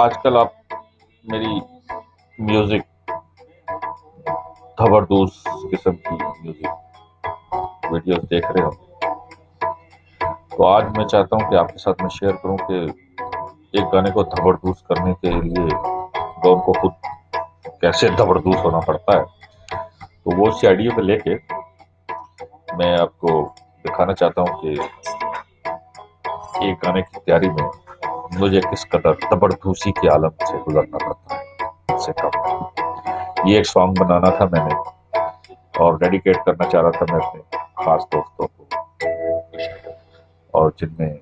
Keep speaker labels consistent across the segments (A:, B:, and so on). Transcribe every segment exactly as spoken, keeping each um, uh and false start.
A: आजकल आप मेरी म्यूजिक जबरदस्त किस्म की म्यूजिक वीडियोस देख रहे हो, तो आज मैं चाहता हूं कि आपके साथ मैं शेयर करूं कि एक गाने को जबरदस्त करने के लिए डॉन को खुद कैसे जबरदस्त होना पड़ता है। तो वो उस आइडिया को लेके मैं आपको दिखाना चाहता हूं कि एक गाने की तैयारी में मुझे किस कदर जबरदस्ती के आलम से गुजरना पड़ता है। से कम ये एक सॉन्ग बनाना था मैंने और डेडिकेट करना चाह रहा था मैं अपने खास दोस्तों को, और जिनमें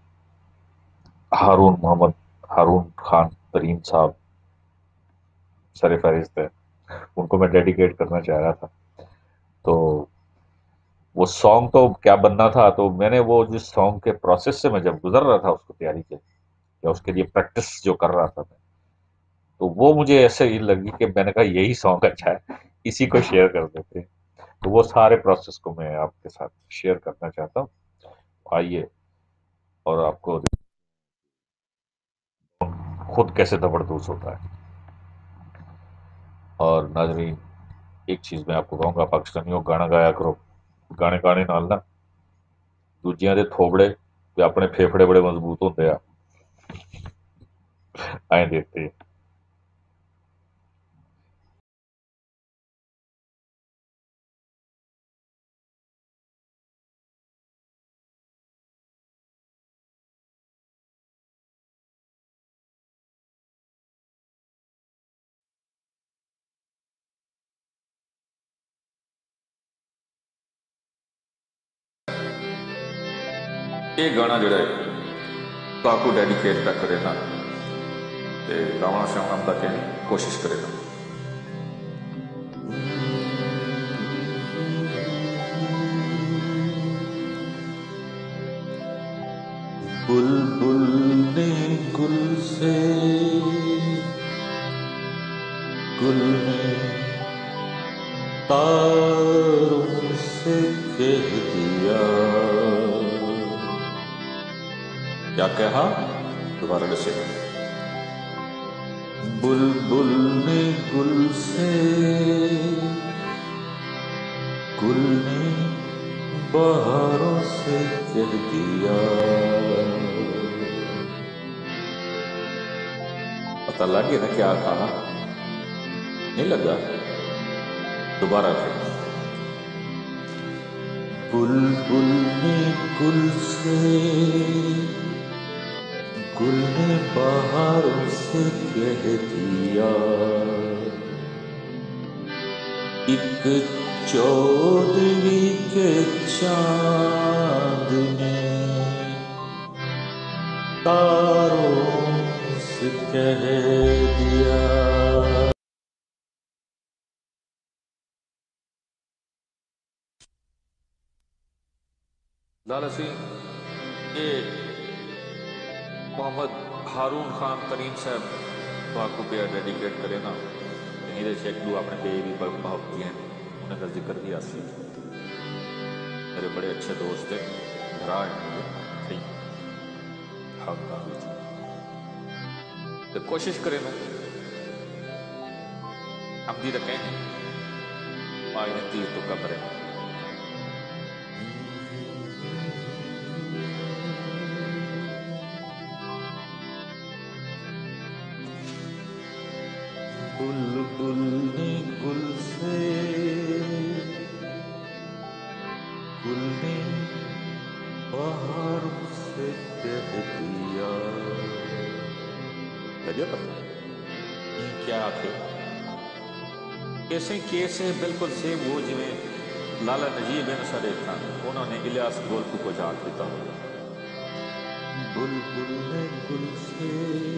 A: हारून मोहम्मद हारून खान तरीन साहब सर फहरिस्त है, उनको मैं डेडिकेट करना चाह रहा था। तो वो सॉन्ग तो क्या बनना था, तो मैंने वो जिस सॉन्ग के प्रोसेस से मैं जब गुजर रहा था उसको तैयारी के या उसके लिए प्रैक्टिस जो कर रहा था मैं, तो वो मुझे ऐसे ही लगी कि मैंने कहा यही सॉन्ग अच्छा है, इसी को शेयर कर देते हैं। तो वो सारे प्रोसेस को मैं आपके साथ शेयर करना चाहता हूँ। आइए और आपको खुद कैसे जबरदस्त होता है। और नाजरीन, एक चीज मैं आपको कहूंगा, पाकिस्तानियों गाना गाया करो, गाने गाने नाल ना दूजियां दे थोबड़े ते अपने फेफड़े बड़े मजबूत होते हैं। आए देखते हैं। ये गाना जोड़ा है ताकू डेडिकेट तक करे ना, ते गावना शावना तक कोशिश करे ना।
B: बुलबुल ने गुल से गुल ने तारों से कह दिया।
A: क्या कहा? दोबारा से।
B: बुलबुल ने गुल से गुल ने बहारों से कह दिया।
A: पता लग गया ना क्या कहा? नहीं लगा? दोबारा फिर।
B: बुलबुल ने गुल से गुल ने बहारों से कह दिया। एक चौदहवीं के चांद ने तारों से कह दिया।
A: लाला सी ये मोहम्मद हारून खान तरीन साहब तो आपको पे डेडिकेट करे ना, ये चेक दू अपने पे भी बहुत किए उन्हें का जिक्र दिया सी। मेरे बड़े अच्छे दोस्त है, घरा है मुझे सही हाँ तो कोशिश करें ना हम दी रखें आज तीर तो का करें।
B: बुलबुल ने गुल से गुल ने बहारों से कह दिया।
A: ये क्या आखे कैसे कैसे बिल्कुल सेम वो जिमें लाला नजीब है सारे खान उन्होंने इलियास गोलकू को जाग दिता।
B: बुलबुल ने गुल से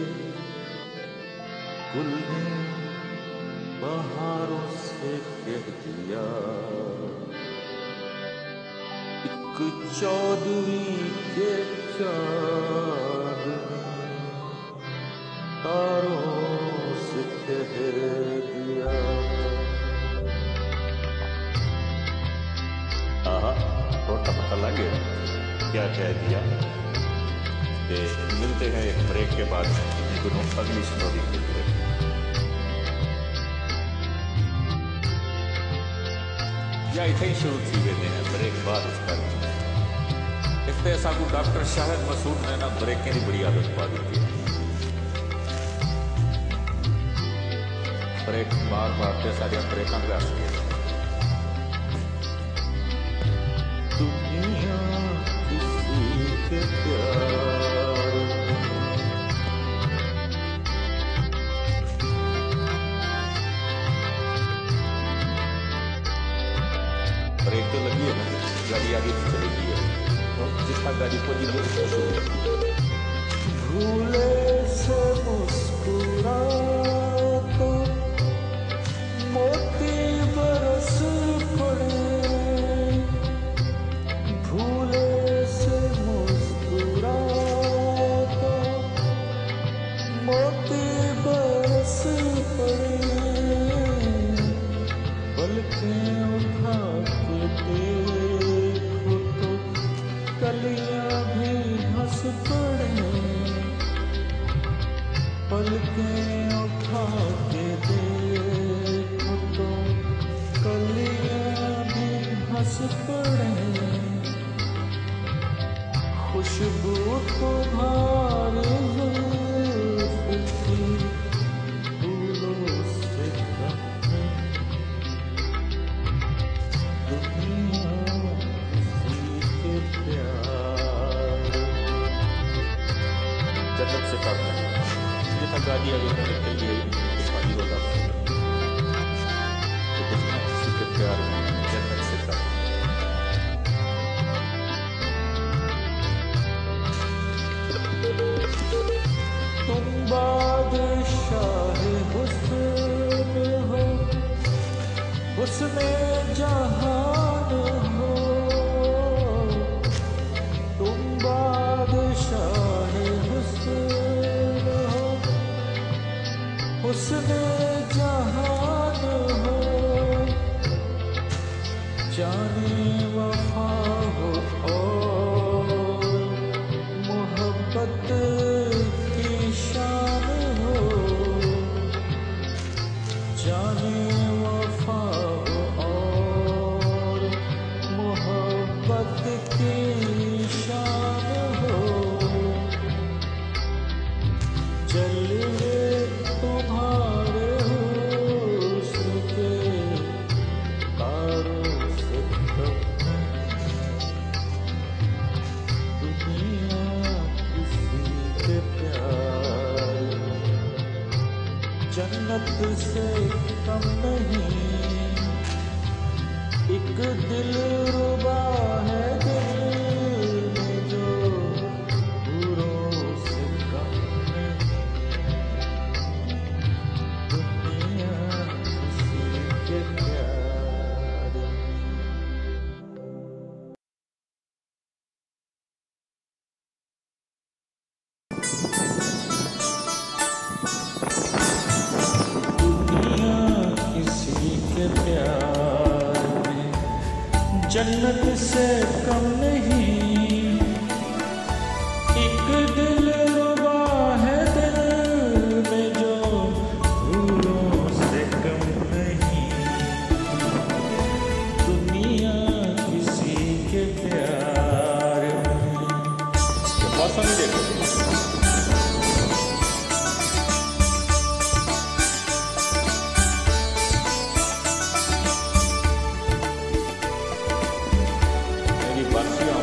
B: गुल ने बहारों से कह दिया। एक चौदहवीं के चांद ने तारों से कह दिया।
A: आहा, और तो पता लग गया क्या कह दिया। ते मिलते हैं एक ब्रेक के बाद दोनों अगली स्टोरी के लिए। या इथे ही शुरू थी वेंदे हैं ब्रेक बाद इसका इतने असांखे डॉक्टर शाहिद मसूद ने ना ब्रेक की बड़ी आदत पा दी थी। ब्रेक बार बार ते सारिया ब्रेक अंगा
B: दुनिया किसी के प्यार
A: ब्रेक तो लगी है ना, गाड़ी आगे से चलेगी है तो जिसका गाड़ी को जी
B: भूले से मुस्कुरा तो मोती बरस पड़े, भूले से मुस्कुरा तो मोती बरस पड़े, पलकें उठा के देखो तो कलियां भी हंस पड़े, पलकें उठा के देखो तो कलियां भी हंस पड़े, खुशबू तुम्हारी जुल्फ की फूलों से कम दुनिया किसी के प्यार।
A: जन्नत से कम है जितना गाड़ी आगे निकल गई पानी होता तो दुनिया किसी के प्यार में जन्नत से कम।
B: तुम बादशाह हुस्न हो, हुस्न जहान हो, तुम बादशाह हुस्न हो, हुस्न जहान हो, जाने वफा हो और मोहब्बत की शान हो, जाने वफा हो और मोहब्बत की शान हो, जलवे तुम्हारे हुस्न के तारों से कम दुनिया किसी के प्यार। जन्नत से कम नहीं एक दिल रुबा है, दिल में जो हूरों से कम नहीं दुनिया किसी के प्यार। किसी के प्यार में जन्नत से कम नहीं एक दिल रुबा है, दिल में जो फूलों से कम नहीं दुनिया किसी के प्यार में।
A: मौसम ही देखो मेरी बात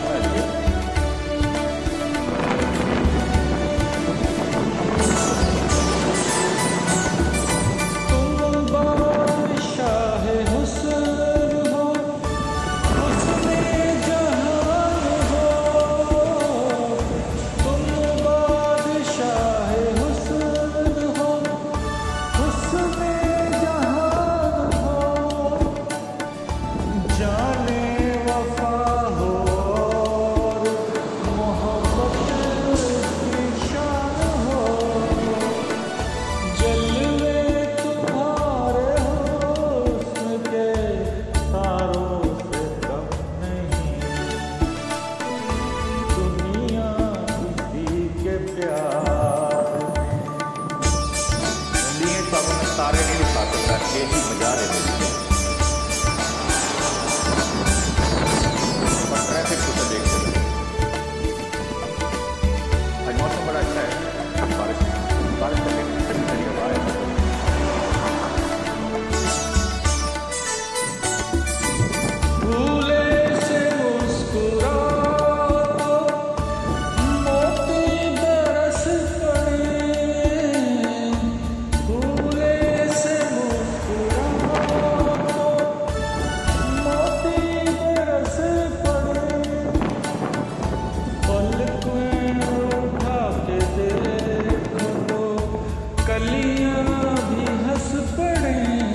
C: के मजा लेते थे और ट्रैफिक को तो देखते थे। आज मौसम बड़ा अच्छा है, बारिश बारिश का ठंडी ठंडी हवा है।
B: भूले से मुस्कुरा मोती बरस पड़े, भूले से मुस्कुरा मोती बरस पड़े, पलकें उठा के देखो तो कलियां भी हंस पड़े,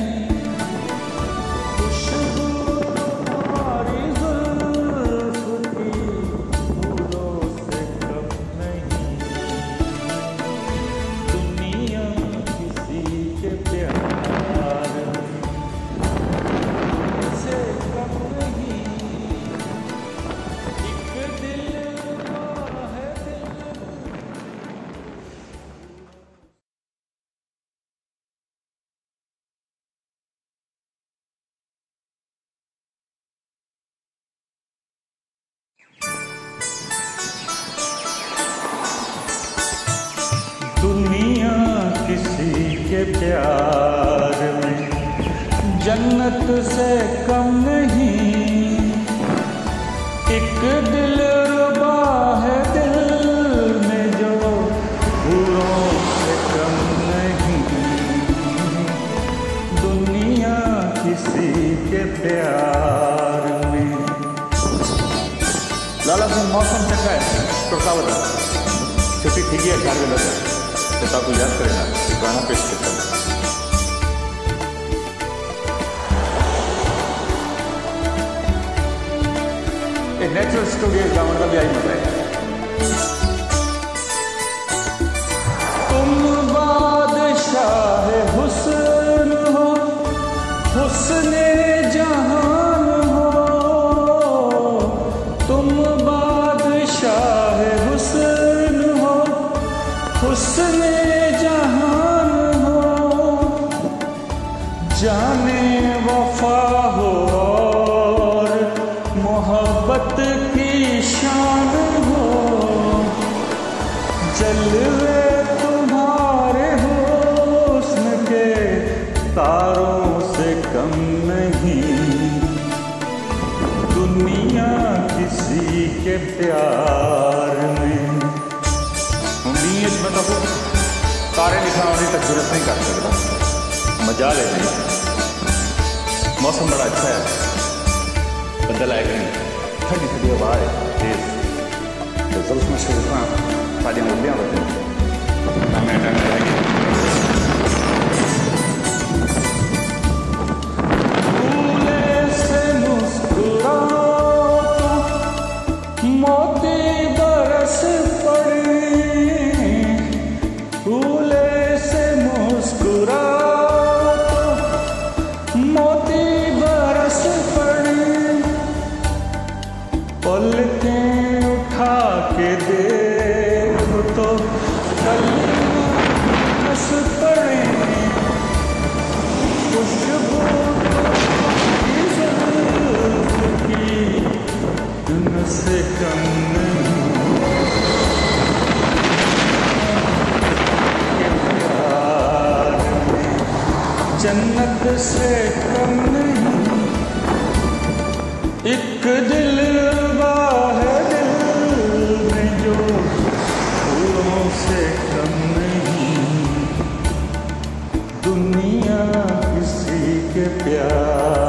B: खुशबू हमारी जुल्फ की फूलों से कम नहीं, दुनिया किसी के प्यार से कम नहीं, एक दिल है दिल। दुनिया किसी के प्यार में जन्नत से कम नहीं, एक दिल रुबा है दिल में जो फूलों से कम नहीं, दुनिया किसी के प्यार में।
C: लाला सिंह मौसम चंगा है टोकावत छुट्टी थी गई अठारह लगे तो आपको याद करेगा एक गाना पेश करता हूँ। एक नेचुरल स्टूडियो गाँव का भी आई मजा है।
B: तुम बादशाह हुस्न हो, हुस्ने जहान हो, तुम बादशाह हुस्न हो, हुस्ने जहान हो, जाने वफा हो और मोहब्बत की शान हो, जलवे तुम्हारे हुस्न के तारों से कम नहीं, दुनिया किसी के प्यार में।
C: उम्मीद मतलब तारे लिखा होने तक जरूरत नहीं कर सकता, मजा लेते हैं। मौसम बड़ा अच्छा है, बदल आएगा नहीं, ठंडी ठंडी हवा है तेज, तो जब उसमें शुरू सारी मूर्तियाँ बदलें हमें अटैक जाएगी।
B: भूले से मुस्कुराओ तो मोती बरस पड़े, भूले से मुस्कुराओ तो मोती बरस पड़े, पलकें उठा के देखो तो कलियां हंस पड़े, खुशबू की जुल्फ की उनसे कम नहीं, के प्यार में जन्नत से कम नहीं, एक दिल रुबा है दिल में जो फूलों से कम नहीं, दुनिया किसी के प्यार